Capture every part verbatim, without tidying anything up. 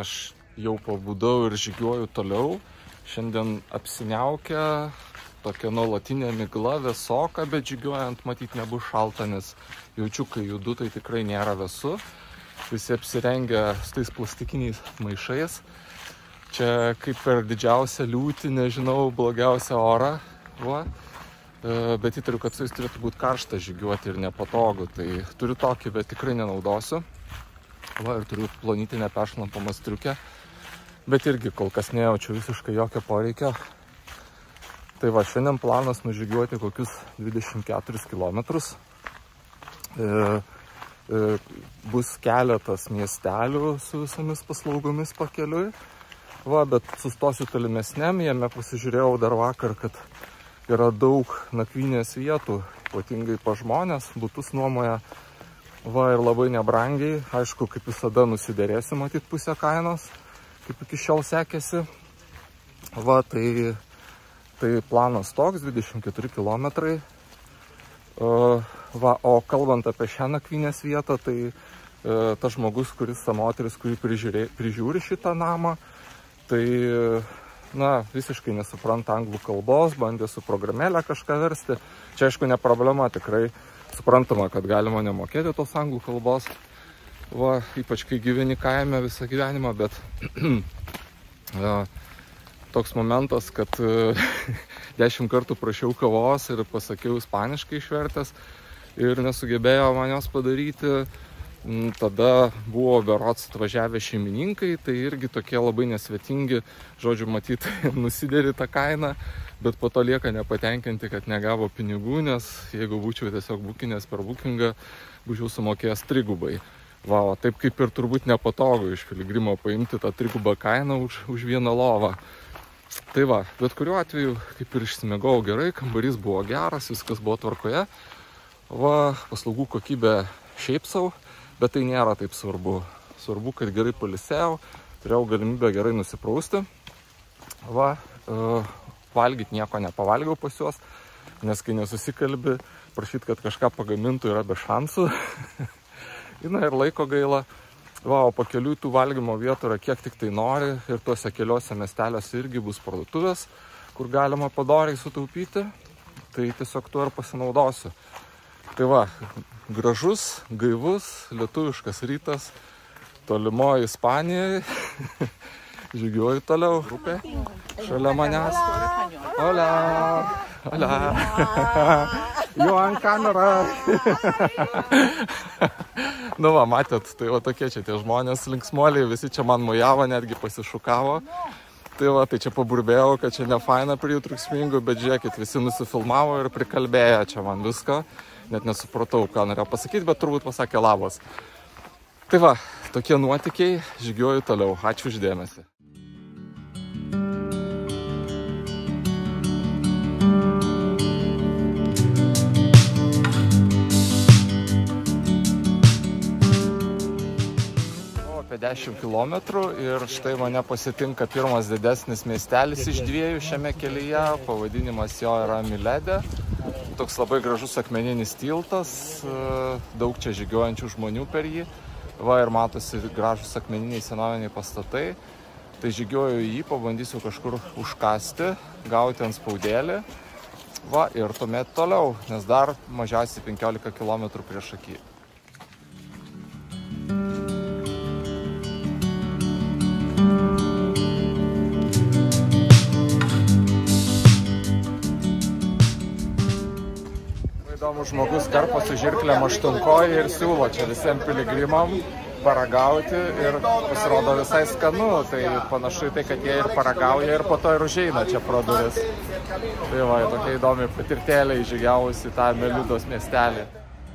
aš jau pabudau ir žygiuoju toliau. Šiandien apsiniaukia, tokia nuolatinė migla, vėsoka, bet žygiuojant matyt nebus šalta, nes jaučiu, kai judu, tai tikrai nėra vėsu. Visi apsirengę su tais plastikiniais maišais. Čia kaip per didžiausią liūtį, nežinau, blogiausią orą. Va. Bet įtariu, kad su jais turėtų būti karšta žygiuoti ir nepatogu. Tai turiu tokį, bet tikrai nenaudosiu. Va, ir turiu plonytinę peršlampamą striukę. Bet irgi kol kas nejaučiu visiškai jokio poreikio. Tai va, šiandien planas nužygiuoti kokius dvidešimt keturis kilometrus. E, e, bus keletas miestelių su visomis paslaugomis pakeliui. Va, bet sustosiu tolimesniam, jame pasižiūrėjau dar vakar, kad yra daug nakvynės vietų, ypatingai pa žmonės, butus nuomoja. Va, ir labai nebrangiai, aišku, kaip visada nusiderėsi matyt pusę kainos, kaip iki šiol sekėsi. Va, tai, tai planas toks, dvidešimt keturi kilometrai. Va, o kalbant apie šią nakvynės vietą, tai e, tas žmogus, kuris, ta moteris, kuri prižiūrė, prižiūri šitą namą, tai, na, visiškai nesupranta anglų kalbos, bandė su programėlę kažką versti. Čia, aišku, ne problema, tikrai suprantama, kad galima nemokėti tos anglų kalbos. Va, ypač kai gyveni kaime visą gyvenimą, bet ja, toks momentas, kad dešimt kartų prašiau kavos ir pasakiau ispaniškai išvertęs ir nesugebėjo man jos padaryti. Tada buvo berods atvažiavę šeimininkai, tai irgi tokie labai nesvetingi, žodžiu, matyt, nusideri tą kainą, bet po to lieka nepatenkinti, kad negavo pinigų, nes jeigu būčiau tiesiog bukinęs per bukingą, būčiau sumokėjęs trigubai. Va, o taip kaip ir turbūt nepatogu iš piligrimo paimti tą trigubą kainą už, už vieną lovą. Tai va, bet kuriuo atveju kaip ir išsimegau gerai, kambarys buvo geras, viskas buvo tvarkoje. Va, paslaugų kokybė šiaip sau, bet tai nėra taip svarbu. Svarbu, kad gerai pailsėjau, turėjau galimybę gerai nusiprausti. Va, uh, valgyti nieko nepavalgiau pas juos, nes kai nesusikalbi, prašyti, kad kažką pagamintų yra be šansų. Na ir laiko gaila. Va, o pakeliui tų valgymo vietų yra kiek tik tai nori ir tuose keliuose miesteliuose irgi bus parduotuvės, kur galima padoriai sutaupyti. Tai tiesiog tuo ir pasinaudosiu. Tai va, gražus, gaivus, lietuviškas rytas, tolimoje Ispanijoje. Žygiuoju toliau. Upė šalia manęs. Hola. Hola. Jau ant kamera. Nu va, matėt, tai va tokie čia tie žmonės linksmoliai, visi čia man mojavo, netgi pasišukavo. Tai va, tai čia paburbėjau, kad čia ne faina prie jų triukšmingų, bet žiūrėkit, visi nusifilmavo ir prikalbėjo čia man viską. Net nesupratau, ką norėjau pasakyti, bet turbūt pasakė labas. Tai va, tokie nuotykiai, žygiuoju toliau. Ačiū už dėmesį. dešimt kilometrų ir štai mane pasitinka pirmas didesnis miestelis iš dviejų šiame kelyje. Pavadinimas jo yra Miledė. Toks labai gražus akmeninis tiltas, daug čia žygiuojančių žmonių per jį. Va, ir matosi gražus akmeniniai senoviniai pastatai. Tai žygiuoju į jį, pabandysiu kažkur užkasti, gauti ant spaudėlį. Va, ir tuomet toliau, nes dar mažiausiai penkiolika kilometrų prieš akį. Įdomus žmogus karposi žirklėm aštunkojį ir siūlo čia visiems piligrimam paragauti ir pasirodo visai skanu. Tai panašu į tai, kad jie ir paragauja ir po to ir užeina čia pro duris. Tai va, tokia įdomi patirtėlė įžygiavusi tą Meliudos miestelį.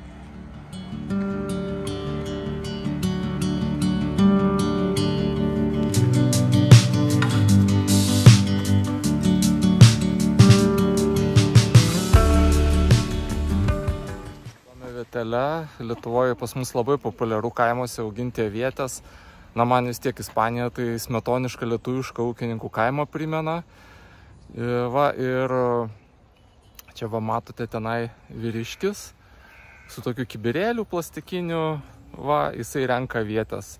Lietuvoje pas mus labai populiaru kaimuose auginti avietės. Na, man vis tiek Ispanija tai smetoniška lietuviška ūkininkų kaimo primena. Va, ir čia va matote tenai vyriškis su tokiu kibirėliu plastikiniu. Va, jisai renka avietes.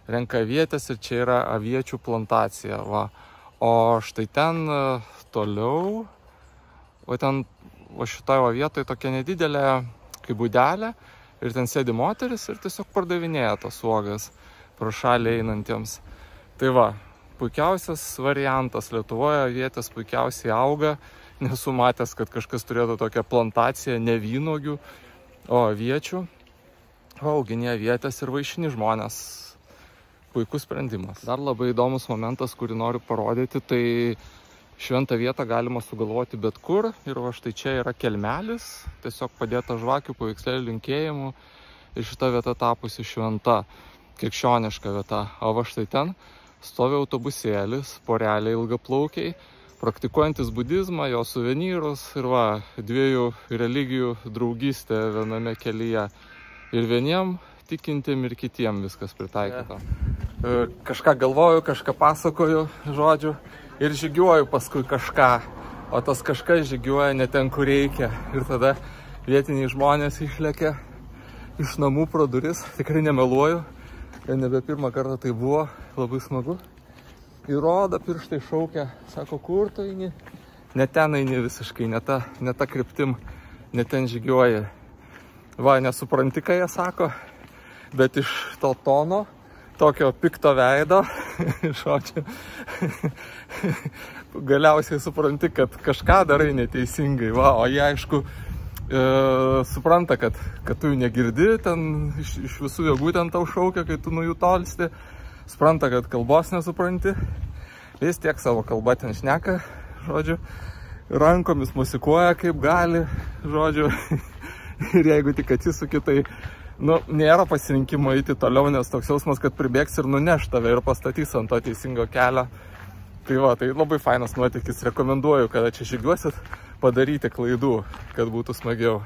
renka avietės ir čia yra aviečių plantacija. Va. O štai ten toliau, o ten o šitoje vietoje tokia nedidelė kaip būdelė ir ten sėdi moteris ir tiesiog pardavinėja tas uogas pro šalį einantiems. Tai va, puikiausias variantas. Lietuvoje avietės puikiausiai auga. Nesu matęs, kad kažkas turėtų tokią plantaciją ne vynuogių, o aviečių. O auginė avietės ir vaišini žmonės. Puikus sprendimas. Dar labai įdomus momentas, kurį noriu parodyti, tai šventą vietą galima sugalvoti bet kur. Ir va štai čia yra kelmelis, tiesiog padėta žvakių, paveikslėlių, linkėjimų. Ir šita vieta tapusi šventa, krikščioniška vieta. O va štai ten stovi autobusėlis, poreliai ilgaplaukiai, praktikuojantis budizmą, jo suvenyrus ir va, dviejų religijų draugystė viename kelyje. Ir vieniem tikintiem ir kitiem viskas pritaikyta. Yeah. Kažką galvoju, kažką pasakoju, žodžiu, ir žygiuoju paskui kažką, o tas kažkas žygiuoja ne ten, kur reikia. Ir tada vietiniai žmonės išlekia iš namų pro duris, tikrai nemeluoju, nebe pirmą kartą tai buvo, labai smagu. Įrodo, pirštai šaukia, sako, kur tu eini? Ne ten eini visiškai, ne ta, ne ta kryptim, ne ten žygiuoji. Va, nesupranti, ką jie sako, bet iš to tono, tokio pikto veido, žodžiu, galiausiai supranti, kad kažką darai neteisingai. Va, o jie, aišku, e, supranta, kad, kad tu jų negirdi, ten iš, iš visų jėgų ten tau šaukia, kai tu nuo jų tolsti. Supranta, kad kalbos nesupranti, vis tiek savo kalbą ten šneka, žodžiu, rankomis musikuoja kaip gali, žodžiu, ir jeigu tik atsisuki, tai, nu, nėra pasirinkimo eiti toliau, nes toks jausmas, kad pribėgs ir nuneš tave ir pastatys ant to teisingo kelio. Tai va, tai labai fainas nuotykis, rekomenduoju, kada čia žygiuosit, padaryti klaidų, kad būtų smagiau.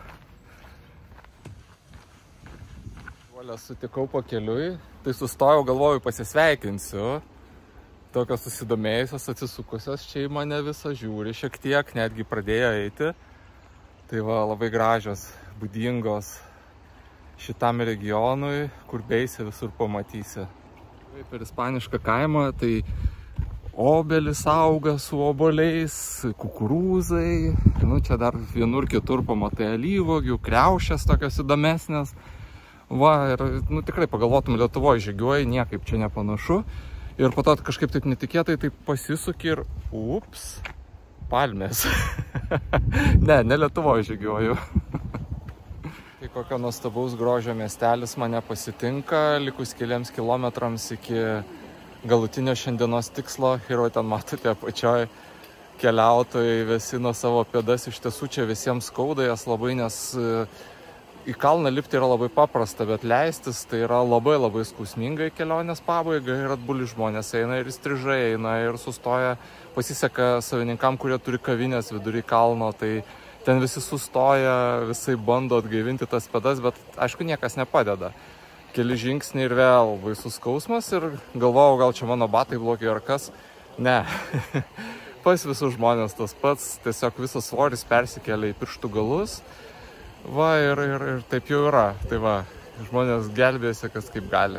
Sutikau po keliui, tai sustojau, galvoju, pasisveikinsiu. Tokios susidomėjusios, atsisukusios čia į mane visą žiūri šiek tiek, netgi pradėjo eiti. Tai va, labai gražios, būdingos šitam regionui, kur beisi visur pamatysi. Per ispanišką kaimą, tai obelis auga su obuoliais, kukurūzai, nu čia dar vienur kitur pamatai alyvuogių, kriaušės tokios įdomesnės. Va, ir, nu, tikrai pagalvotum, Lietuvoje žygiuoji, niekaip čia nepanašu. Ir po to kažkaip taip netikėtai taip pasisuki ir, ups, palmės. ne, ne Lietuvoje žygiuoju. Tai kokio nuostabaus grožio miestelis mane pasitinka, likus keliams kilometrams iki galutinio šiandienos tikslo. Ir o ten matote apačioj keliautojai vėsino savo pėdas, iš tiesų čia visiems skauda jas labai, nes į kalną lipti yra labai paprasta, bet leistis tai yra labai labai skausmingai kelionės pabaiga ir atbuli žmonės eina ir įstrižai eina ir sustoja, pasiseka savininkam, kurie turi kavinės vidury kalno, tai ten visi sustoja, visai bando atgaivinti tas pėdas, bet aišku niekas nepadeda. Keli žingsniai ir vėl baisus skausmas ir galvojau, gal čia mano batai blogi ar kas. Ne, pas visus žmonės tas pats, tiesiog visas svoris persikelia į pirštų galus. Va, ir, ir, ir taip jau yra. Tai va, žmonės gelbėsi, kas kaip gali.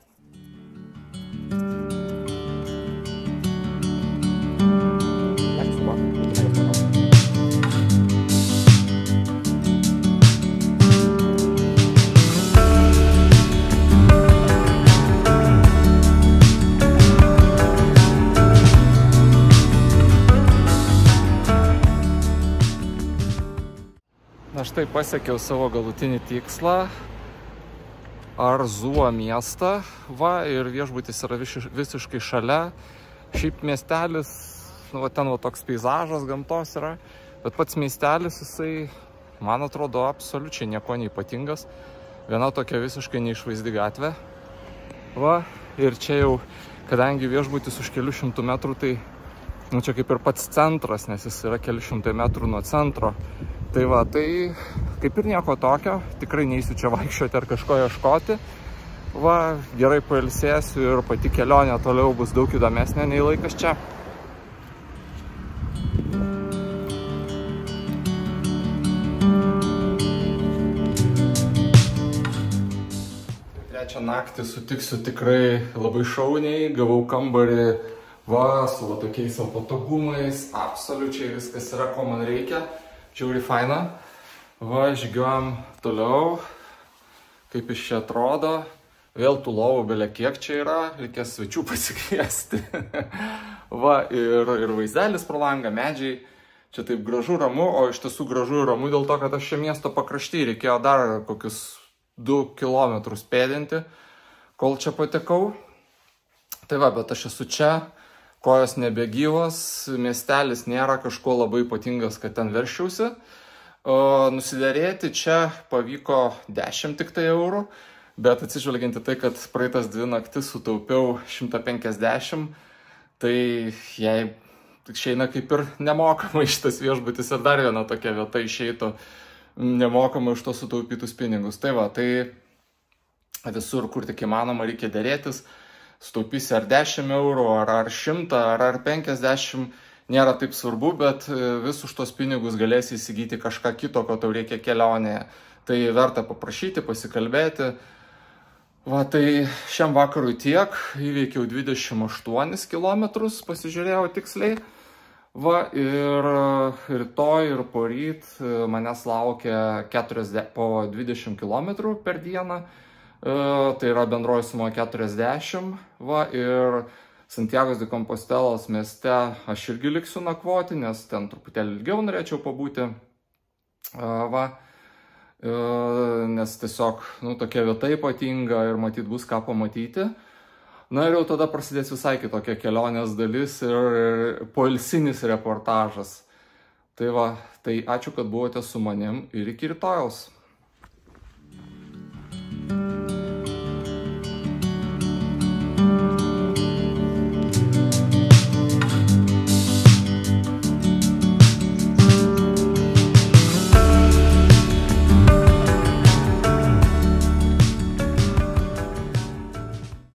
Na štai pasiekiau savo galutinį tikslą, Arzúa miestą, va, ir viešbutis yra visiškai šalia. Šiaip miestelis, nu, va, ten va, toks peizažas gamtos yra, bet pats miestelis, jisai, man atrodo, absoliučiai nieko neypatingas. Viena tokia visiškai neišvaizdi gatvė. Va, ir čia jau, kadangi viešbutis už kelių šimtų metrų, tai, nu, čia kaip ir pats centras, nes jis yra keli šimtai metrų nuo centro. Tai va, tai kaip ir nieko tokio, tikrai neįsiu čia vaikščioti ar kažko ieškoti. Va, gerai pailsėsiu ir pati kelionė toliau bus daug įdomesnė nei laikas čia. Trečią naktį sutiksiu tikrai labai šauniai, gavau kambarį va, su va tokiais patogumais, absoliučiai viskas yra, ko man reikia, žiauri faina. Va, žygiuojam toliau, kaip iš čia atrodo, vėl tų lovų belia kiek čia yra, reikės svečių pasikviesti. Va, ir, ir vaizdelis pro langą, medžiai, čia taip gražu, ramu, o iš tiesų gražu ir ramu dėl to, kad aš čia miesto pakrašty, reikėjo dar kokius du kilometrus pėdinti, kol čia patekau. Tai va, bet aš esu čia, kojos nebegyvos, miestelis nėra kažko labai ypatingas, kad ten veršiausi. O nusiderėti čia pavyko dešimt tik tai eurų, bet atsižvelgiant į tai, kad praeitas dvi naktis sutaupiau šimtą penkiasdešimt, tai jei išeina kaip ir nemokamai šitas viešbutis ir dar viena tokia vieta išeitų nemokamai už to sutaupytus pinigus. Tai va, tai visur, kur tik įmanoma, reikia dėrėtis, sutaupysi ar dešimt eurų, ar, ar šimtą, ar, ar penkiasdešimt, nėra taip svarbu, bet vis už tos pinigus galėsi įsigyti kažką kito, ko tau reikia kelionėje. Tai verta paprašyti, pasikalbėti. Va, tai šiam vakarui tiek, įveikiau dvidešimt aštuonis kilometrus, pasižiūrėjau tiksliai. Va, ir rytoj ir poryt manęs laukia keturiasdešimt, po dvidešimt kilometrų per dieną, tai yra bendroji suma keturiasdešimt. Va, ir Santiagos de Compostelos mieste aš irgi liksiu nakvoti, nes ten truputėlį ilgiau norėčiau pabūti. Va, nes tiesiog, nu, tokia vieta ypatinga ir matyt bus ką pamatyti. Na ir jau tada prasidės visai kitokia kelionės dalis ir poilsinis reportažas. Tai va, tai ačiū, kad buvote su manim ir iki rytojaus.